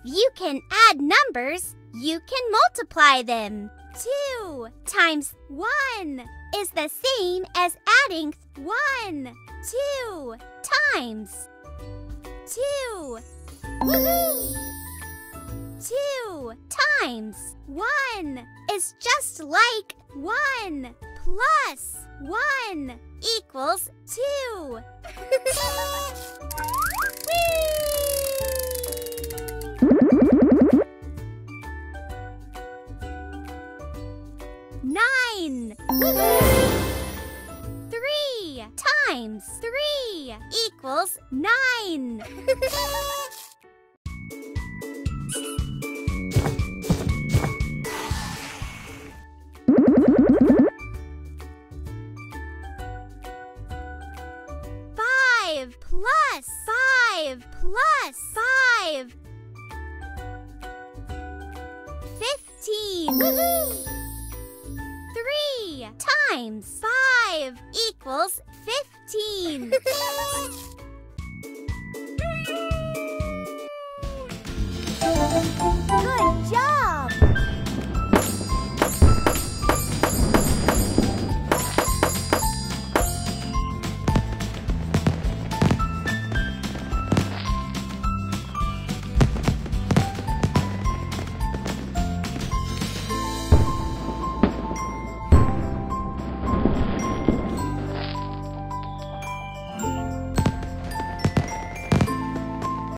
you can add numbers, you can multiply them. 2 times 1 is the same as adding 1. 2 times. 2. Woohoo! 2 times 1 is just like 1 plus 1 equals 2. Nine. 3 times 3 equals 9. 5 plus 5 plus 5. 15. 3 times 5 equals 15. Good job!